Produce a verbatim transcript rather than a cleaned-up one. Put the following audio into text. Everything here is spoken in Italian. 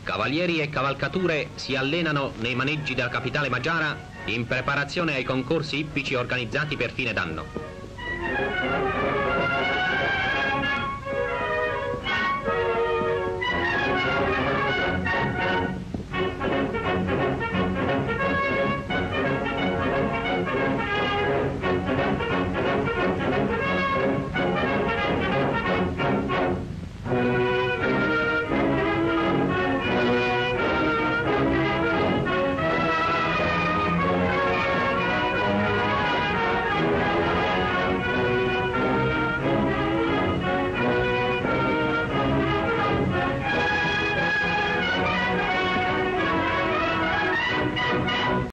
Cavalieri e cavalcature si allenano nei maneggi della capitale magiara in preparazione ai concorsi ippici organizzati per fine d'anno.